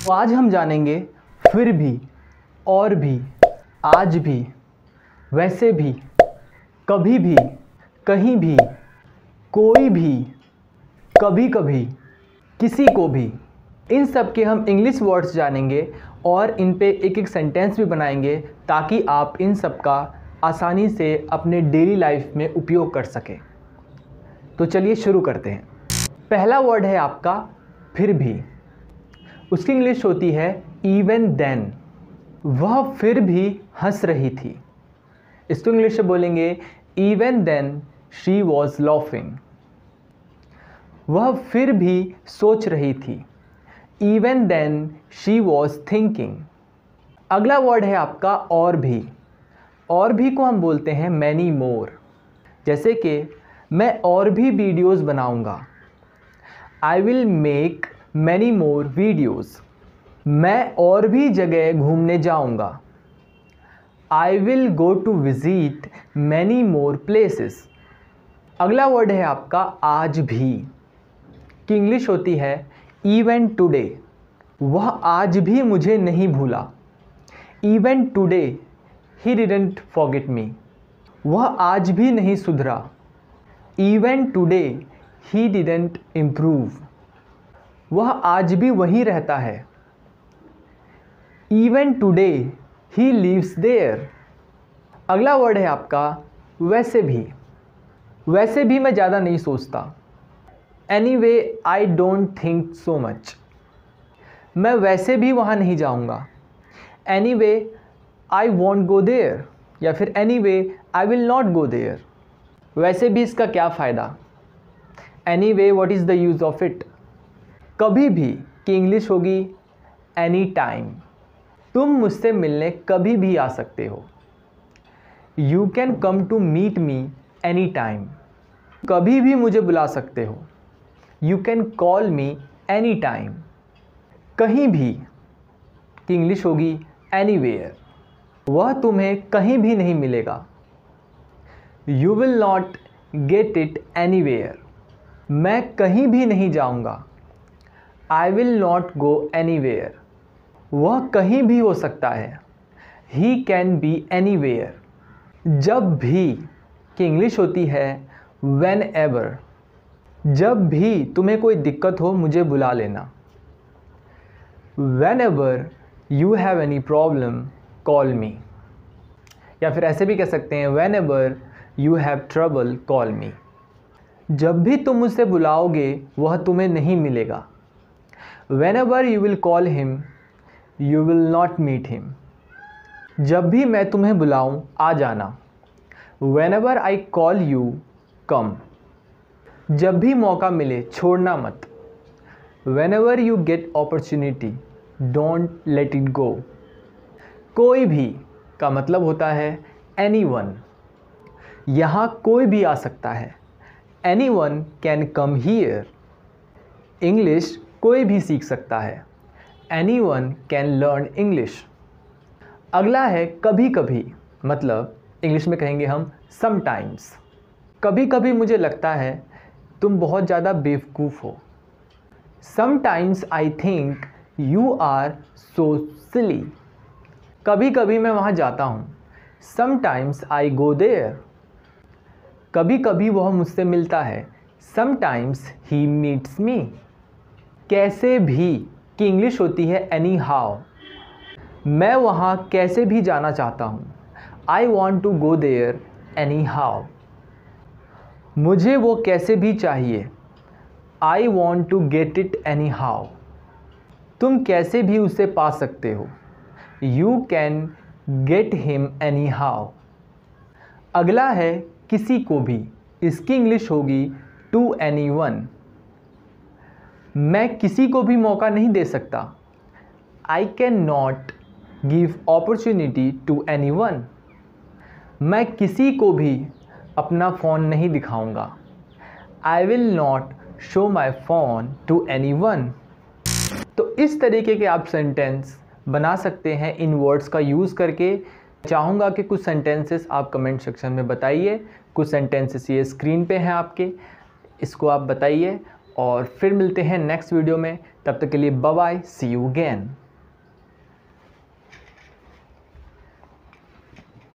तो आज हम जानेंगे फिर भी, और भी, आज भी, वैसे भी, कभी भी, कहीं भी, कोई भी, कभी कभी, किसी को भी। इन सब के हम इंग्लिश वर्ड्स जानेंगे और इन पे एक एक सेंटेंस भी बनाएंगे ताकि आप इन सब का आसानी से अपने डेली लाइफ में उपयोग कर सकें। तो चलिए शुरू करते हैं। पहला वर्ड है आपका फिर भी। उसकी इंग्लिश होती है इवन देन। वह फिर भी हंस रही थी। इसको इंग्लिश में बोलेंगे even then she was laughing. वह फिर भी सोच रही थी। Even then she was thinking. अगला वर्ड है आपका और भी। और भी को हम बोलते हैं मैनी मोर। जैसे कि मैं और भी वीडियोस बनाऊंगा। I will make many more videos. मैं और भी जगह घूमने जाऊंगा। I will go to visit many more places. अगला वर्ड है आपका आज भी, की इंग्लिश होती है इवन टुडे। वह आज भी मुझे नहीं भूला। Even today he didn't forget me. वह आज भी नहीं सुधरा। Even today he didn't improve. वह आज भी वहीं रहता है। Even today he lives there. अगला वर्ड है आपका वैसे भी। वैसे भी मैं ज़्यादा नहीं सोचता। Anyway I don't think so much. मैं वैसे भी वहाँ नहीं जाऊँगा। Anyway I won't go there, या फिर anyway I will not go there. वैसे भी इसका क्या फ़ायदा। Anyway what is the use of it. कभी भी की इंग्लिश होगी एनी टाइम। तुम मुझसे मिलने कभी भी आ सकते हो। You can come to meet me any time. कभी भी मुझे बुला सकते हो। You can call me any time. कहीं भी की इंग्लिश होगी एनीवेयर। वह तुम्हें कहीं भी नहीं मिलेगा। You will not get it anywhere. मैं कहीं भी नहीं जाऊंगा। I will not go anywhere. वह कहीं भी हो सकता है। He can be anywhere. जब भी की इंग्लिश होती है वेन एवर। जब भी तुम्हें कोई दिक्कत हो मुझे बुला लेना। Whenever you have any problem call me. या फिर ऐसे भी कह सकते हैं whenever you have trouble call me. जब भी तुम मुझसे बुलाओगे वह तुम्हें नहीं मिलेगा। Whenever you will call him you will not meet him. जब भी मैं तुम्हें बुलाऊं आ जाना। Whenever I call you come. जब भी मौका मिले छोड़ना मत। Whenever you get opportunity don't let it go. कोई भी का मतलब होता है एनी वन। यहाँ कोई भी आ सकता है। Anyone can come here. English कोई भी सीख सकता है। Anyone can learn English. अगला है कभी कभी, मतलब इंग्लिश में कहेंगे हम समटाइम्स। कभी कभी मुझे लगता है तुम बहुत ज़्यादा बेवकूफ़ हो। Sometimes I think you are so silly. कभी कभी मैं वहाँ जाता हूँ। Sometimes I go there. कभी कभी वह मुझसे मिलता है। Sometimes he meets me. कैसे भी की इंग्लिश होती है एनी हाउ। मैं वहाँ कैसे भी जाना चाहता हूँ। I want to go there anyhow. मुझे वो कैसे भी चाहिए। I want to get it anyhow. तुम कैसे भी उसे पा सकते हो। You can get him anyhow. अगला है किसी को भी। इसकी इंग्लिश होगी टू एनी वन। मैं किसी को भी मौका नहीं दे सकता। I can not give opportunity to anyone. मैं किसी को भी अपना फ़ोन नहीं दिखाऊंगा। I will not show my phone to anyone. तो इस तरीके के आप सेंटेंस बना सकते हैं इन वर्ड्स का यूज़ करके। चाहूँगा कि कुछ सेंटेंसेस आप कमेंट सेक्शन में बताइए। कुछ सेंटेंसेस ये स्क्रीन पे हैं आपके, इसको आप बताइए और फिर मिलते हैं नेक्स्ट वीडियो में। तब तक के लिए bye bye, see you again.